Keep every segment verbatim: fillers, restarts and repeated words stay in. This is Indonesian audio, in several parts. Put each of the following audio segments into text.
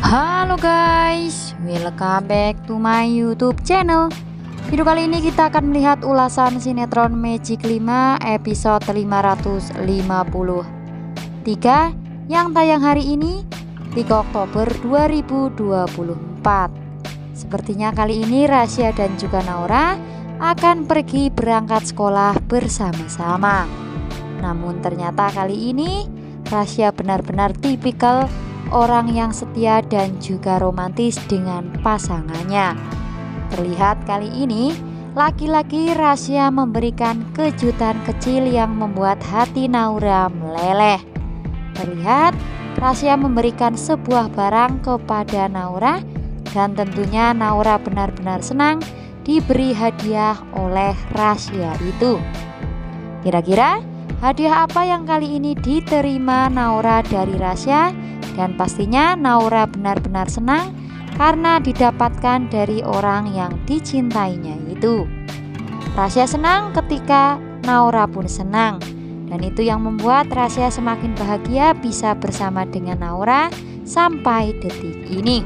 Halo guys, welcome back to my YouTube channel. Video kali ini kita akan melihat ulasan sinetron Magic lima episode lima ratus lima puluh tiga yang tayang hari ini tiga Oktober dua ribu dua puluh empat. Sepertinya kali ini Rasya dan juga Naura akan pergi berangkat sekolah bersama-sama. Namun ternyata kali ini Rasya benar-benar tipikal orang yang setia dan juga romantis dengan pasangannya. Terlihat kali ini laki-laki Rasya memberikan kejutan kecil yang membuat hati Naura meleleh. Terlihat Rasya memberikan sebuah barang kepada Naura dan tentunya Naura benar-benar senang diberi hadiah oleh Rasya itu. Kira-kira hadiah apa yang kali ini diterima Naura dari Rasya? Dan pastinya Naura benar-benar senang karena didapatkan dari orang yang dicintainya itu. Rasya senang ketika Naura pun senang, dan itu yang membuat Rasya semakin bahagia bisa bersama dengan Naura sampai detik ini.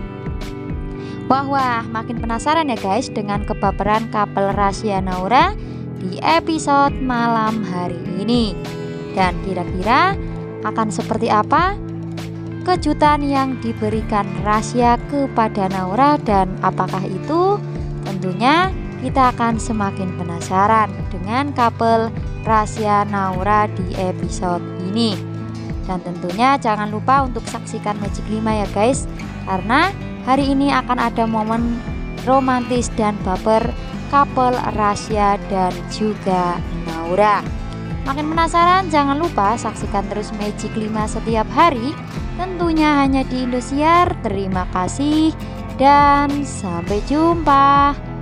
Wah wah, makin penasaran ya guys dengan kebaperan couple Rasya Naura di episode malam hari ini. Dan kira-kira akan seperti apa kejutan yang diberikan Rasya kepada Naura, dan apakah itu? Tentunya kita akan semakin penasaran dengan couple Rasya Naura di episode ini. Dan tentunya jangan lupa untuk saksikan Magic lima ya guys, karena hari ini akan ada momen romantis dan baper couple Rasya dan juga Naura. Makin penasaran? Jangan lupa saksikan terus Magic lima setiap hari, tentunya hanya di Indosiar. Terima kasih dan sampai jumpa.